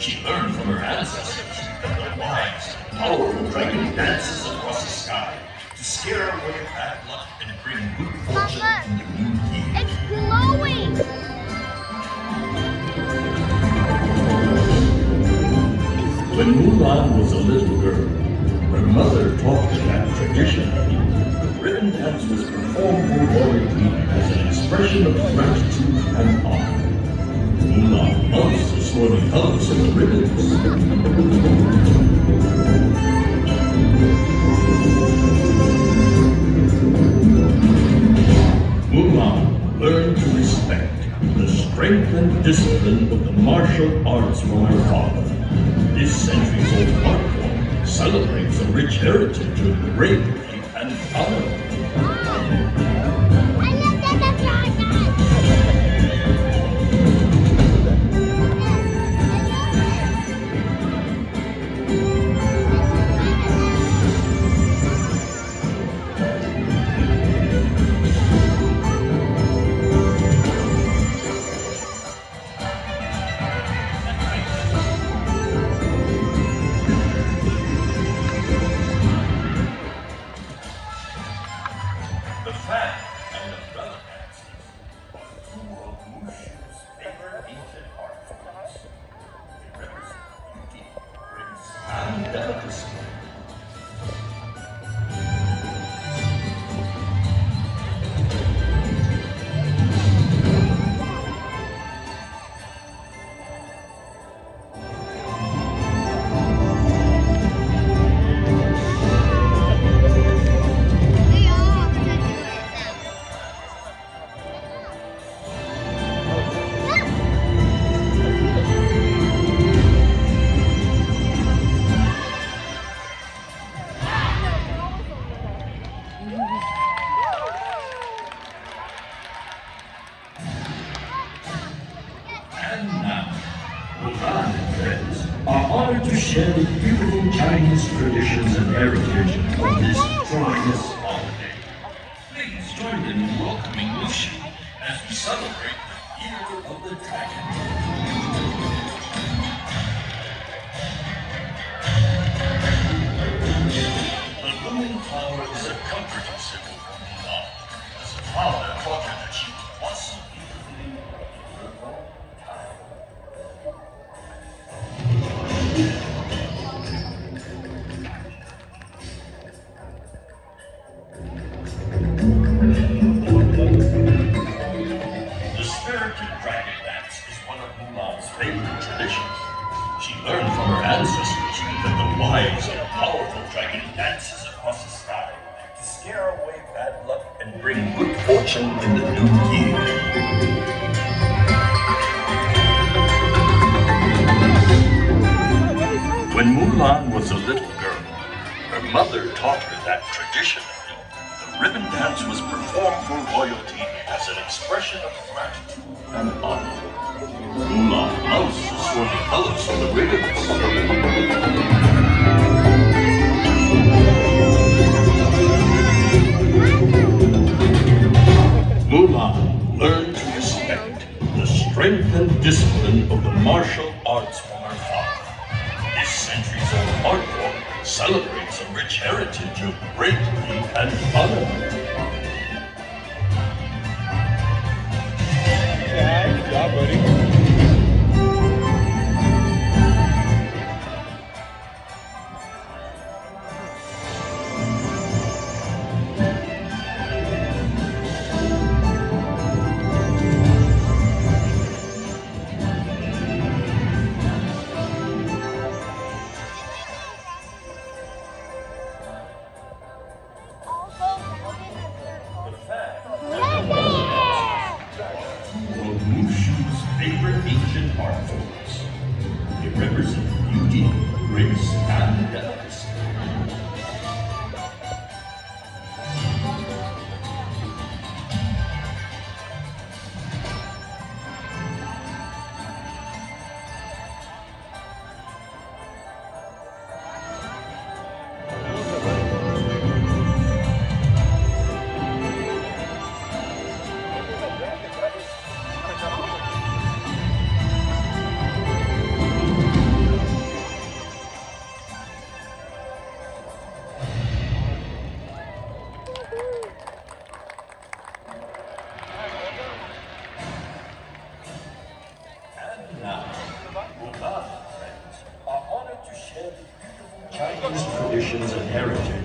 She learned from her ancestors that the wise and powerful dragon dances across the sky to scare away bad luck and bring good fortune in the new year. It's glowing! When Mulan was a little girl, her mother taught her that traditionally, the ribbon dance was performed for royalty as an expression of gratitude and honor. Mulan loves the swirling colors of the ribbons. Mulan learned to respect the strength and discipline of the martial arts from her father. This centuries-old art form celebrates a rich heritage of bravery and honor. The fan and umbrella dances are two of Mushu's favorite ancient art forms. They represent beauty, grace, and delicacy. And now, Mulan and friends are honored to share the beautiful Chinese traditions and heritage of this joyous holiday. Please join them in welcoming Mushu as we celebrate the Year of the Dragon. The looming flower is a comforting symbol for Mulan, as the flower taught her that she would blossom beautifully in her own time. The spirited dragon dance is one of Mulan's favorite traditions. She learned from her ancestors that the wise and powerful dragon dances across the sky to scare away bad luck and bring good fortune in the new year. When Mulan was a little girl, her mother taught her that traditionally, the ribbon dance was performed for royalty as an expression of gratitude and honor. Mulan loves the swirling colors of the ribbons. Mulan learned to respect the strength and discipline of the martial arts from her father. This centuries-old art form celebrates a rich heritage of bravery and honor. Yeah, good job, buddy. Mushu's favorite ancient art forms. They represent beauty, grace, and delicacy. traditions and heritage